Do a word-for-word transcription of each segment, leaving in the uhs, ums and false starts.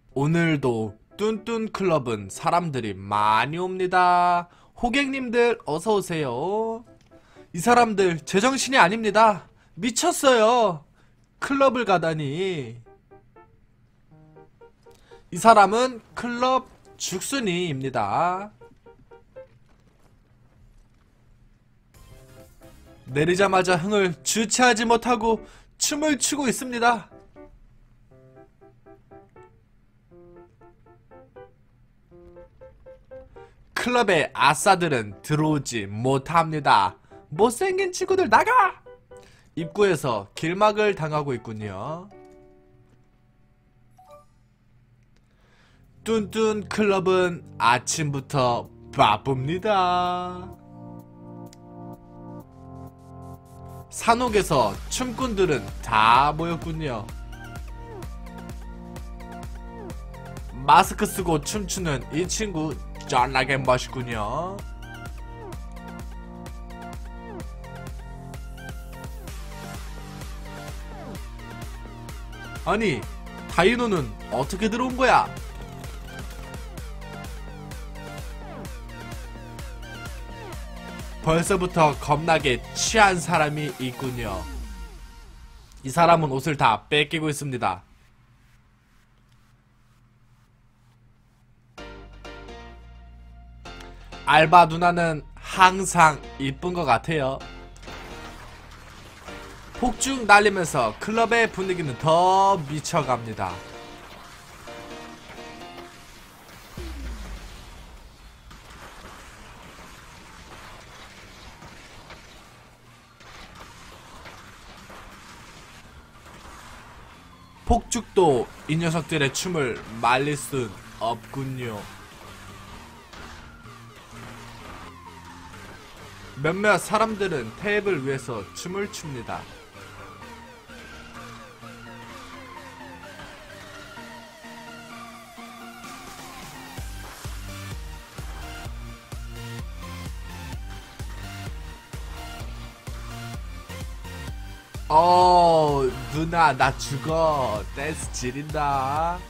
오늘도 뚠뚠클럽은 사람들이 많이 옵니다. 호객님들 어서오세요. 이 사람들 제정신이 아닙니다. 미쳤어요. 클럽을 가다니. 이 사람은 클럽 죽순이입니다. 내리자마자 흥을 주체하지 못하고 춤을 추고 있습니다. 클럽에 아싸들은 들어오지 못합니다. 못생긴 친구들 나가! 입구에서 길막을 당하고 있군요. 뚠뚠클럽은 아침부터 바쁩니다. 산옥에서 춤꾼들은 다 모였군요. 마스크 쓰고 춤추는 이 친구 쩐나게 멋있군요. 아니, 다이노는 어떻게 들어온 거야? 벌써부터 겁나게 취한 사람이 있군요. 이 사람은 옷을 다 뺏기고 있습니다. 알바 누나는 항상 이쁜 것 같아요. 폭죽 날리면서 클럽의 분위기는 더 미쳐갑니다. 폭죽도 이 녀석들의 춤을 말릴 순 없군요. 몇몇 사람들은 테이블 위에서 춤을 춥니다. 어, 누나 나 죽어. 댄스 지린다.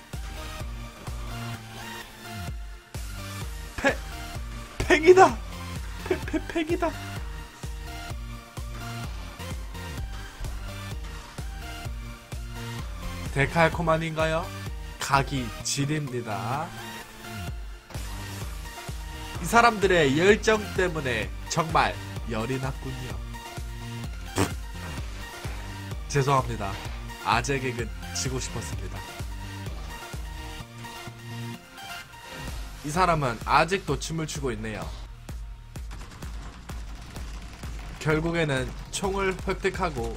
패, 팽이다. 패, 패, 팽이다. 데칼코마니인가요? 각이 지립니다. 이 사람들의 열정 때문에 정말 열이 났군요. 죄송합니다. 아재 개그 치고 싶었습니다. 이 사람은 아직도 춤을 추고 있네요. 결국에는 총을 획득하고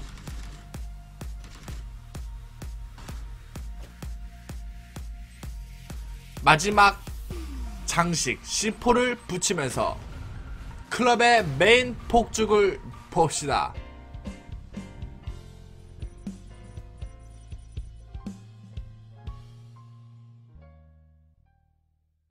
마지막 장식 씨포를 붙이면서 클럽의 메인 폭죽을 봅시다.